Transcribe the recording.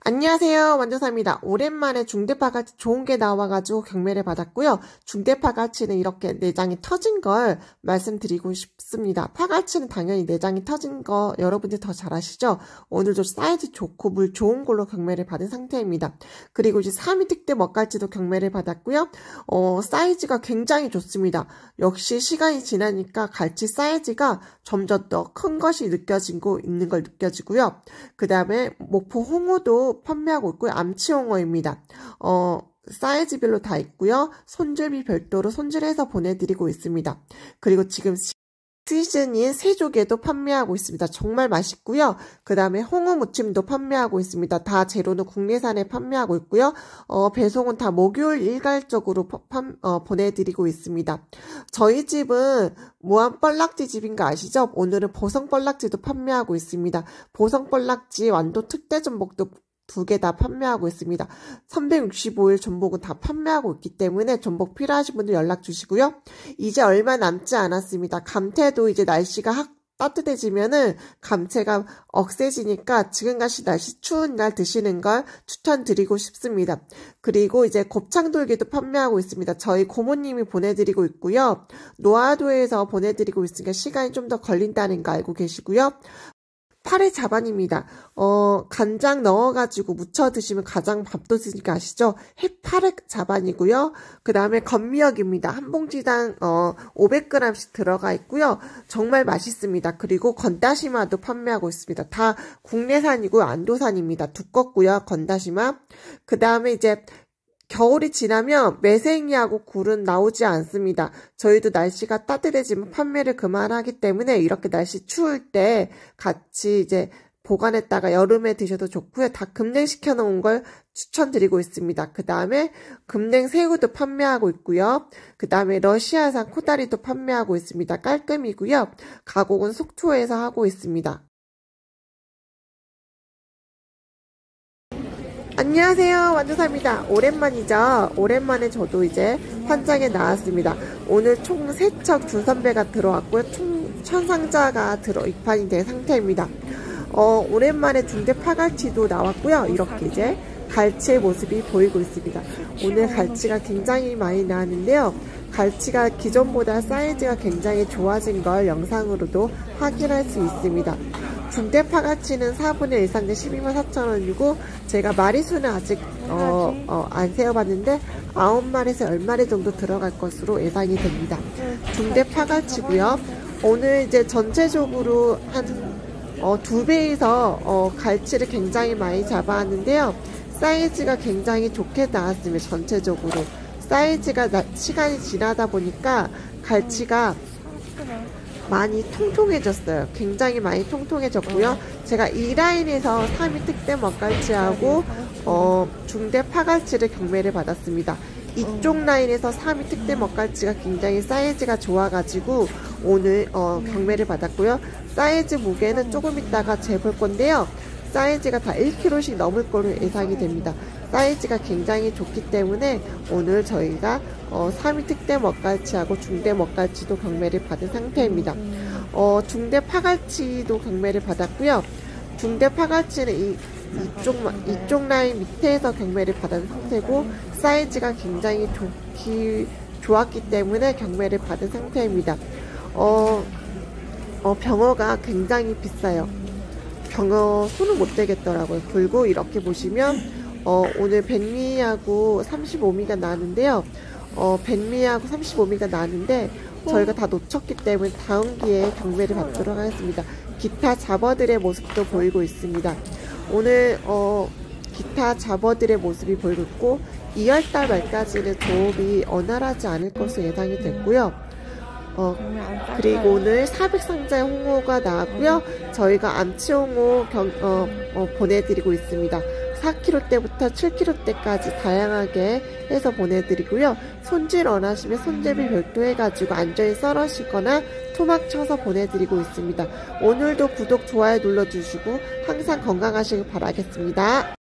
안녕하세요. 완전사입니다. 오랜만에 중대파갈치 좋은 게 나와가지고 경매를 받았고요. 중대파갈치는 이렇게 내장이 터진 걸 말씀드리고 싶습니다. 파갈치는 당연히 내장이 터진 거 여러분들 더 잘 아시죠? 오늘도 사이즈 좋고 물 좋은 걸로 경매를 받은 상태입니다. 그리고 이제 3위 특대 먹갈치도 경매를 받았고요. 사이즈가 굉장히 좋습니다. 역시 시간이 지나니까 갈치 사이즈가 점점 더 큰 것이 느껴지고 있는 걸 느껴지고요. 그 다음에 목포 홍어도 판매하고 있고요. 암치홍어입니다. 사이즈별로 다 있고요. 손질비 별도로 손질해서 보내드리고 있습니다. 그리고 지금 시즌인 새조개도 판매하고 있습니다. 정말 맛있고요. 그 다음에 홍어 무침도 판매하고 있습니다. 다 재료는 국내산에 판매하고 있고요. 배송은 다 목요일 일괄적으로 보내드리고 있습니다. 저희 집은 무한 뻘락지 집인 거 아시죠? 오늘은 보성 뻘락지도 판매하고 있습니다. 보성 뻘락지 완도 특대 전복도 2개 다 판매하고 있습니다. 365일 전복은 다 판매하고 있기 때문에 전복 필요하신 분들 연락 주시고요. 이제 얼마 남지 않았습니다. 감태도 이제 날씨가 따뜻해지면은 감태가 억세지니까 지금같이 날씨 추운 날 드시는 걸 추천드리고 싶습니다. 그리고 이제 곱창돌기도 판매하고 있습니다. 저희 고모님이 보내드리고 있고요. 노화도에서 보내드리고 있으니까 시간이 좀 더 걸린다는 거 알고 계시고요. 파래 자반입니다. 간장 넣어가지고 무쳐 드시면 가장 밥도스니까 아시죠? 해파래 자반이고요. 그 다음에 건미역입니다. 한 봉지당 500g씩 들어가 있고요. 정말 맛있습니다. 그리고 건다시마도 판매하고 있습니다. 다 국내산이고 안도산입니다. 두껍고요. 건다시마. 그 다음에 이제 겨울이 지나면 매생이하고 굴은 나오지 않습니다. 저희도 날씨가 따뜻해지면 판매를 그만하기 때문에 이렇게 날씨 추울 때 같이 이제 보관했다가 여름에 드셔도 좋고요. 다 금냉시켜 놓은 걸 추천드리고 있습니다. 그 다음에 금냉 새우도 판매하고 있고요. 그 다음에 러시아산 코다리도 판매하고 있습니다. 깔끔이고요. 가공은 속초에서 하고 있습니다. 안녕하세요. 완전사입니다. 오랜만이죠. 오랜만에 저도 이제 현장에 나왔습니다. 오늘 총 3척 준선배가 들어왔고요. 총 1000상자가 입판이 된 상태입니다. 오랜만에 중대 파갈치도 나왔고요. 이렇게 이제 갈치의 모습이 보이고 있습니다. 오늘 갈치가 굉장히 많이 나왔는데요. 갈치가 기존보다 사이즈가 굉장히 좋아진 걸 영상으로도 확인할 수 있습니다. 중대 파갈치는 4분의 1 상대 124,000원이고 제가 마리수는 아직 안 세어봤는데 9마리에서 10마리 정도 들어갈 것으로 예상이 됩니다. 중대 파갈치고요. 오늘 이제 전체적으로 한 2배에서 갈치를 굉장히 많이 잡아왔는데요. 사이즈가 굉장히 좋게 나왔습니다. 전체적으로 사이즈가 시간이 지나다 보니까 갈치가 많이 통통해졌어요. 굉장히 많이 통통해졌고요. 제가 이 라인에서 3위 특대 먹갈치하고 중대 파갈치를 경매를 받았습니다. 이쪽 라인에서 3위 특대 먹갈치가 굉장히 사이즈가 좋아가지고 오늘 경매를 받았고요. 사이즈 무게는 조금 있다가 재볼 건데요. 사이즈가 다 1kg씩 넘을 거로 예상이 됩니다. 사이즈가 굉장히 좋기 때문에 오늘 저희가 3위 특대 먹갈치하고 중대 먹갈치도 경매를 받은 상태입니다. 중대 파갈치도 경매를 받았고요. 중대 파갈치는 이쪽 라인 밑에서 경매를 받은 상태고 사이즈가 굉장히 좋았기 때문에 경매를 받은 상태입니다. 병어가 굉장히 비싸요. 병어 손을 못 대겠더라고요. 그리고 이렇게 보시면 오늘 백미하고 35미가 나왔는데요. 백미하고 35미가 나왔는데 저희가 다 놓쳤기 때문에 다음 기회에 경매를 받도록 하겠습니다. 기타 잡어들의 모습도 보이고 있습니다. 오늘 기타 잡어들의 모습이 보이고 있고 2월달 말까지는 조업이 원활하지 않을 것으로 예상이 됐고요. 그리고 오늘 400상자의 홍어가 나왔고요. 저희가 암치홍어 보내드리고 있습니다. 4kg대부터 7kg대까지 다양하게 해서 보내드리고요. 손질 원하시면 손질비 별도 해가지고 안전히 썰으시거나 토막 쳐서 보내드리고 있습니다. 오늘도 구독, 좋아요 눌러주시고 항상 건강하시길 바라겠습니다.